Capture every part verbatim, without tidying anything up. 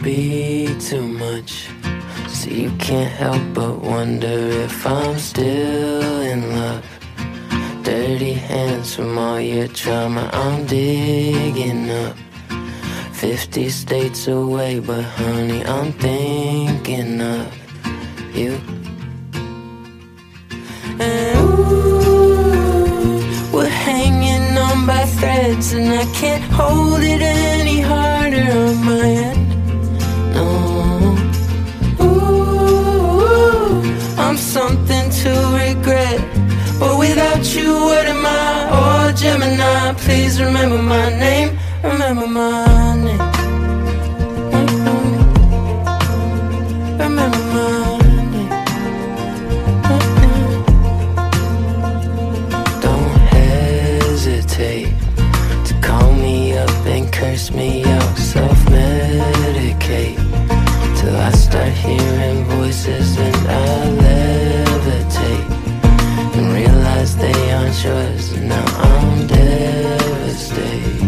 speak too much, so you can't help but wonder if I'm still in love. Dirty hands from all your trauma, I'm digging up. Fifty states away, but honey, I'm thinking of you. And ooh, we're hanging on by threads, and I can't hold it any harder on my end. No. Ooh, I'm something to regret, but without you, what am I? Oh, Gemini, please remember my name. Remember my name. Mm-hmm. Remember my name. Mm-hmm. Don't hesitate to call me up and curse me out. Self-medicate till I start hearing voices and I levitate and realize they aren't yours, and now I'm devastated.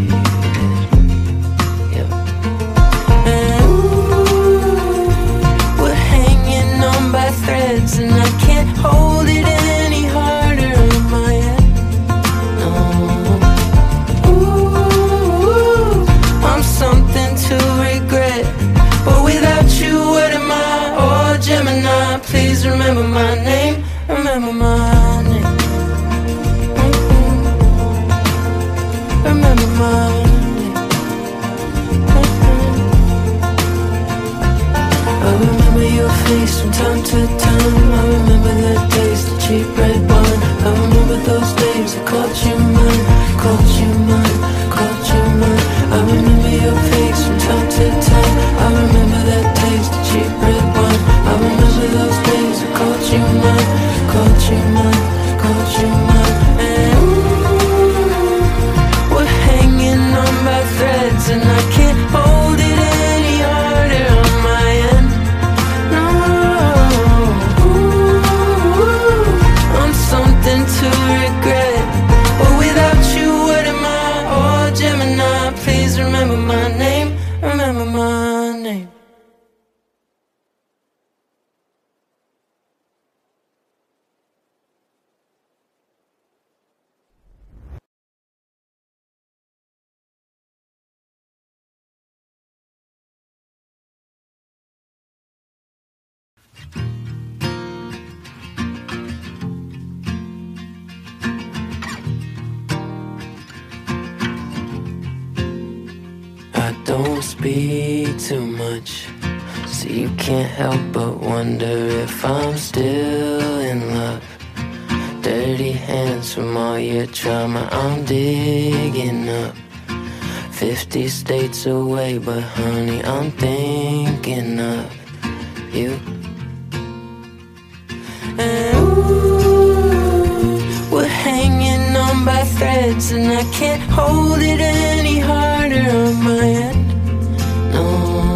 Yep. And ooh, we're hanging on by threads, and I can't hold it any harder on my end. No. Ooh, I'm something to regret, but without you, what am I? Oh, Gemini, please remember my name. Remember my name. Mm-hmm. Remember my name. Mm-hmm. I remember your face from time to time. I remember the days, the cheap red wine. I remember those days I called you mine, called you mine, called you mine. I remember your face from time to time. I remember that taste, the cheap red wine. I remember those days I called you mine, called you mine, called you mine. And ooh, we're hanging on by threads, and I can't hold it any harder on my end. No. Ooh, I'm something to regret, but without you, what am I? Oh, Gemini, please remember my name. Remember my name. I don't speak too much, so you can't help but wonder if I'm still in love. Dirty hands from all your trauma, I'm digging up. Fifty states away, but honey, I'm thinking of you. And ooh, we're hanging on by threads, and I can't hold it any harder on my end. No.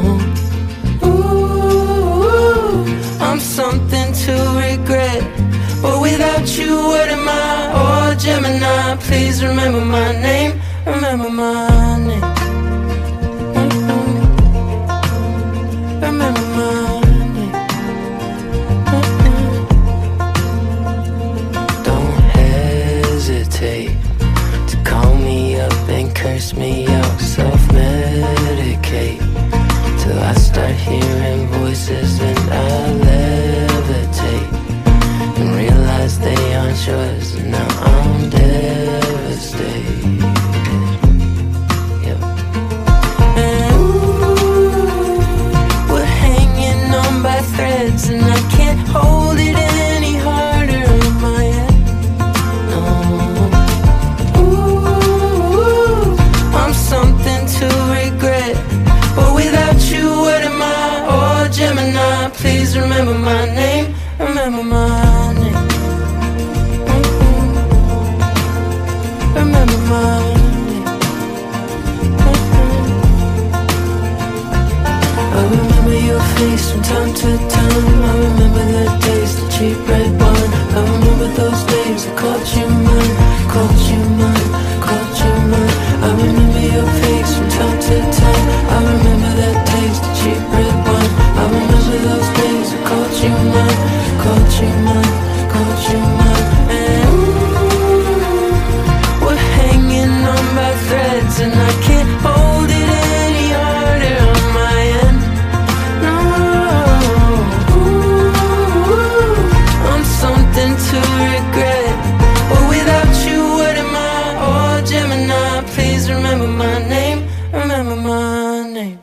Ooh, I'm something to regret, but without you, what am I? Oh, Gemini, please remember my name. Remember my name. Mm-hmm. Remember my name. Mm-hmm. Don't hesitate to call me up and curse me out. Self-medicate till I start hearing voices and I levitate and realize they aren't yours, and now I'm devastated. Yep. And ooh, we're hanging on by threads, and I can't hold it any harder on my end. No. Ooh, I'm something to regret, but without you, what am I? Oh, Gemini, please remember my name. Remember my name. Mm-hmm. Remember my name. Mm-hmm. I remember your face from time to time. I remember the days, the cheap red wine. I remember those days I called you mine, called you mine, called you mine. I remember your face from time to time. I remember that taste, the cheap mine, called you mine, called you mine. And ooh, we're hanging on by threads, and I can't hold it any harder on my end. No, ooh, I'm something to regret. But without you, what am I? Oh, Gemini, please remember my name, remember my name.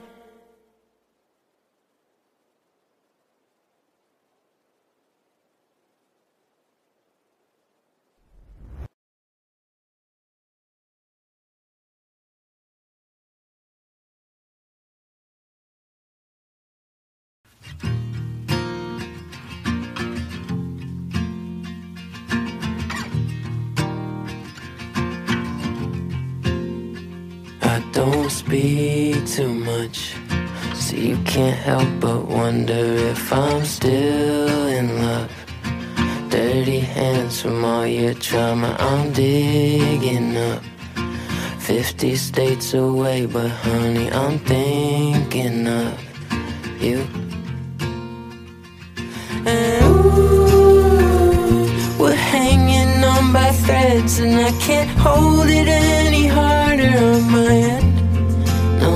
I don't speak too much, so you can't help but wonder if I'm still in love. Dirty hands from all your trauma, I'm digging up. Fifty states away, but honey, I'm thinking of you. And ooh, we're hanging on by threads, and I can't hold it any harder on my end. No,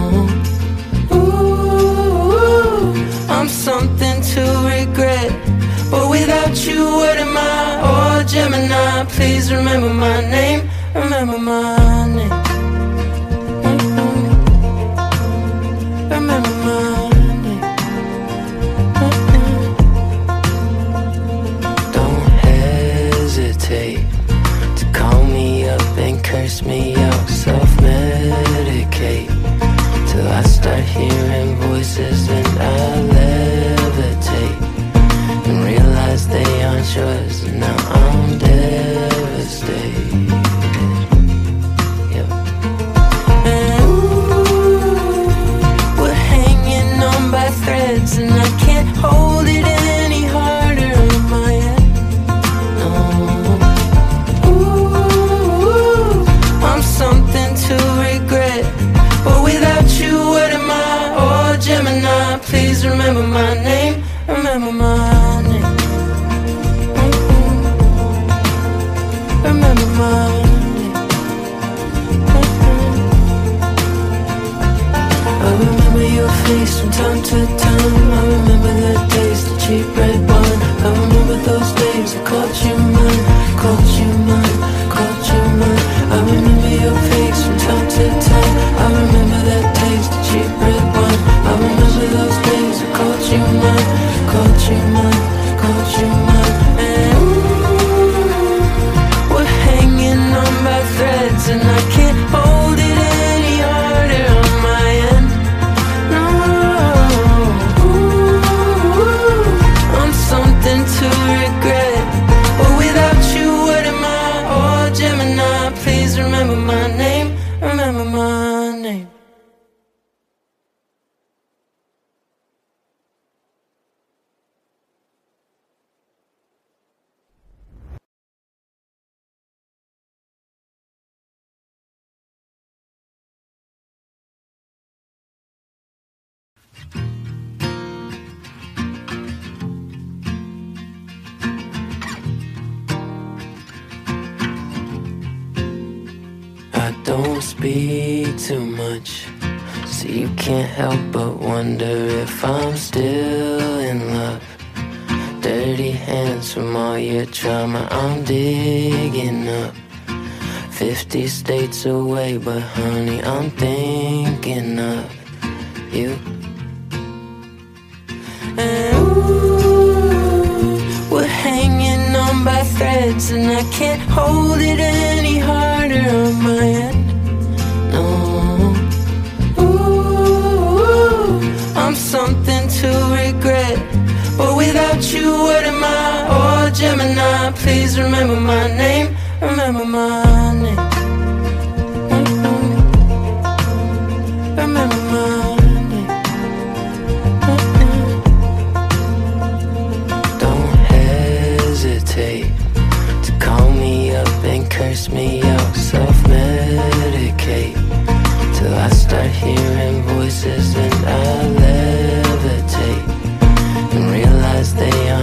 ooh, I'm something to regret. But without you, what am I? Oh, Gemini, please remember my name, remember my name. Mm-hmm. Remember my name. Mm-hmm. Don't hesitate to call me up and curse me out, self-medicate till I start hearing voices and I levitate and realize they aren't yours, and now I'm devastated. Yeah. And ooh, we're hanging on by threads, and I can't hold it any harder on my end. No, ooh, I'm something to regret. But without you, what am I? Oh, Gemini, please remember my name, remember my name. Mm-hmm. Remember my name. Mm-hmm. I remember your face from time to time. I remember the days, the cheap red wine. I remember those days I called you mine, called you mine, called you mine. I remember your face from time to time. I remember that taste, the cheap red wine. I remember those days I called you mine, called you mine, called you mine. And ooh, we're hanging on by threads, and I can't hold it any harder on my end. No, ooh, I'm something to regret. But without you, what am I? Oh, Gemini, please remember my name, remember my name. I don't speak too much, so you can't help but wonder if I'm still in love. Dirty hands from all your trauma, I'm digging up. Fifty states away, but honey, I'm thinking of you. And ooh, we're hanging on by threads, and I can't hold it any harder on my end. No, ooh, I'm something to regret. But without you, what am I? Oh, Gemini, please remember my name, remember my name. Mm-hmm. Remember my name. Mm-hmm. Don't hesitate to call me up and curse me out, self-medicate till I start hearing voices and I levitate and realize they are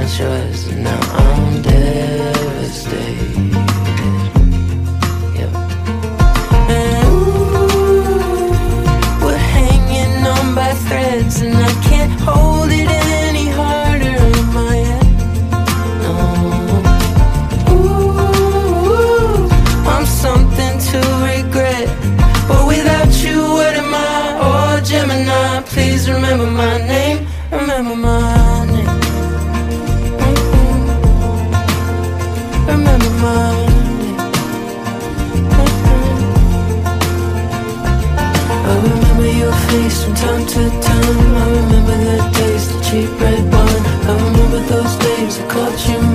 caught you